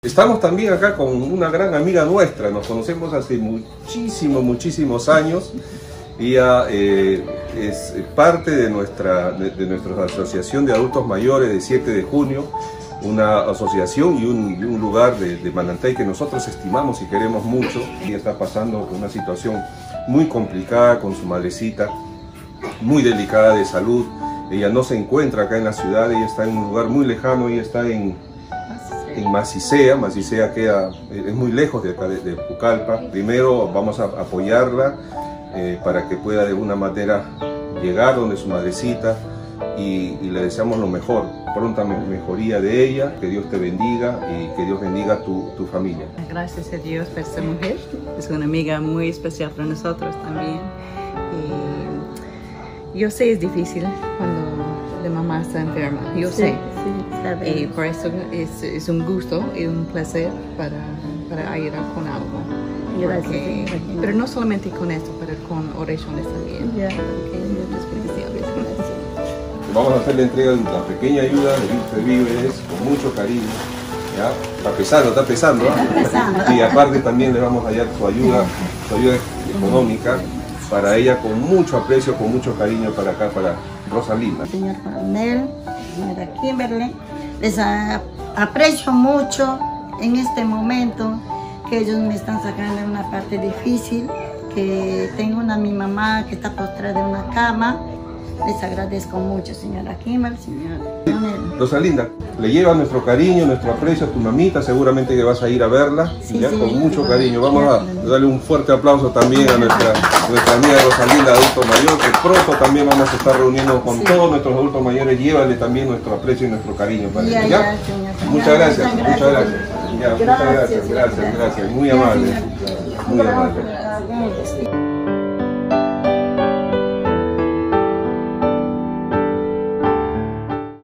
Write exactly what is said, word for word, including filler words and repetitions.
Estamos también acá con una gran amiga nuestra, nos conocemos hace muchísimos, muchísimos años. Ella eh, es parte de nuestra, de, de nuestra asociación de adultos mayores de siete de junio, una asociación y un, y un lugar de, de Manantay que nosotros estimamos y queremos mucho. Ella está pasando por una situación muy complicada con su madrecita, muy delicada de salud. Ella no se encuentra acá en la ciudad, ella está en un lugar muy lejano, ella está en, en Macicea. Macicea queda, es muy lejos de acá de, de Pucallpa. Primero vamos a apoyarla eh, para que pueda de alguna manera llegar donde su madrecita y, y le deseamos lo mejor, pronta mejoría de ella, que Dios te bendiga y que Dios bendiga tu, tu familia. Gracias a Dios por esta mujer, es una amiga muy especial para nosotros también. Y yo sé es difícil cuando la mamá está enferma, yo sé. Sí, y por eso es, es un gusto y un placer para, para ayudar con algo. Porque, pero no solamente con esto, pero con oraciones también. Yeah. Vamos a hacer la entrega de una pequeña ayuda de Víctor Víveres con mucho cariño. ¿Ya? Está pesando, está pesando. ¿eh? Está pesando. Y aparte también le vamos a dar su ayuda, su ayuda económica para ella con mucho aprecio, con mucho cariño para acá, para Rosalinda. Señor Coronel, señora Kimberly, les aprecio mucho en este momento que ellos me están sacando de una parte difícil, que tengo una mi mamá que está postrada en una cama. Les agradezco mucho, señora Kimberly, señora Coronel. Rosalinda, le lleva nuestro cariño, nuestro aprecio a tu mamita, seguramente que vas a ir a verla, sí, ¿ya? Sí, con mucho sí, cariño. Vamos a darle un fuerte aplauso también a nuestra, nuestra amiga Rosalinda, adulto mayor, que pronto también vamos a estar reuniendo con sí. todos nuestros adultos mayores. Llévale también nuestro aprecio y nuestro cariño para ella. ¿Ya? Ya, muchas gracias, muchas gracias. gracias. Ya, muchas gracias, gracias, gracias. Muy amable, muy amable.